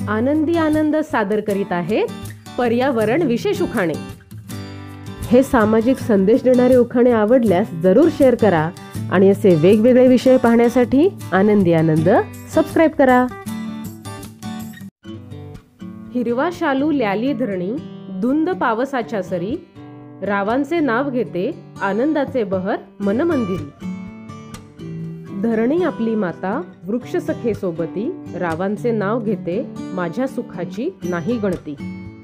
आनंदी आनंद सादर करीत आहे पर्यावरण विशेष उखाणे। हे सामाजिक संदेश देणारे उखाणे आवडल्यास जरूर शेअर करा आणि असे वेगवेगळे विषय पाहण्यासाठी आनंदी आनंद सबस्क्राइब करा। हिरवा शालू ल्याली धरणी, धुंद पावसाच्या सरी, रावांचे नाव घेते आनंदाचे बहर मनमंदिरी। धरणी आपली माता, वृक्ष सखे सोबती, रावांचे नाव घेते माझ्या सुखाची नाही गणती।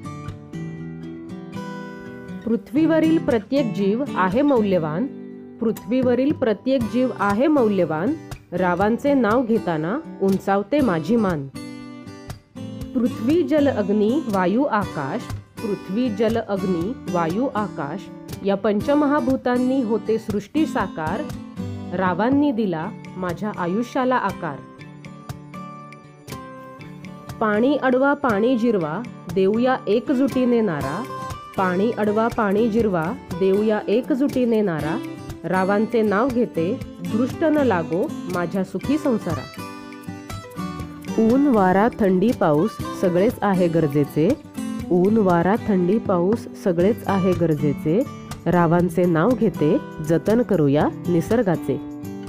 पृथ्वीवरील प्रत्येक जीव आहे मौल्यवान, पृथ्वीवरील प्रत्येक जीव आहे मौल्यवान, रावांचे नाव घेताना उंचावते माझी मान। पृथ्वी जल अग्नी वायू आकाश, पृथ्वी जल अग्नी वायू आकाश या पंचमहाभूतांनी होते सृष्टी साकार, रावांनी दिला माझ्या आयुष्याला आकार। पाणी अडवा पाणी जिरवा देऊया एकजुटीने नारा, पाणी अडवा पाणी जिरवा देऊया एकजुटीने नारा, रावांचे नाव घेते दृष्ट न लागो माझ्या सुखी संसारा। ऊन वारा थंडी पाऊस सगळेच आहे गरजेचे, ऊन वारा थंडी पाऊस सगळेच आहे गरजेचे, रावांचे नाव घेते जतन करूया निसर्गाचे।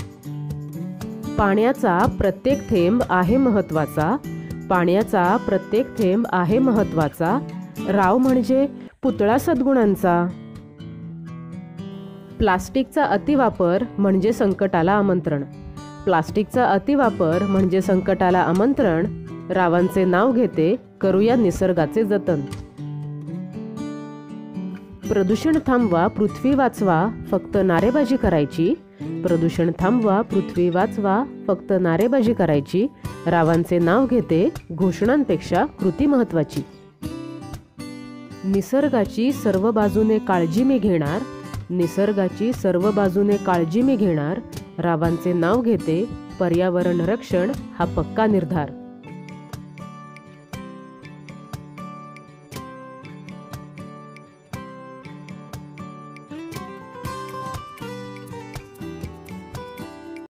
पाण्याचा प्रत्येक थेंब आहे महत्वाचा, पाण्याचा प्रत्येक थेंब आहे महत्वाचा, राव म्हणजे पुतळा सद्गुणांचा। प्लास्टिकचा अतिवापर म्हणजे संकटाला आमंत्रण, प्लास्टिकचा अतिवापर म्हणजे संकटाला आमंत्रण, रावांचे नाव घेते करूया निसर्गाचे जतन। प्रदूषण थांबवा पृथ्वी वाचवा फक्त नारेबाजी करायची, प्रदूषण थांबवा पृथ्वी वाचवा फक्त नारेबाजी करायची, रावांचे नाव घेते घोषणांपेक्षा कृती महत्वाची। निसर्गाची सर्व बाजूने काळजी मी घेणार, निसर्गाची सर्व बाजूने काळजी मी घेणार, रावांचे नाव घेते पर्यावरण रक्षण हा पक्का निर्धार।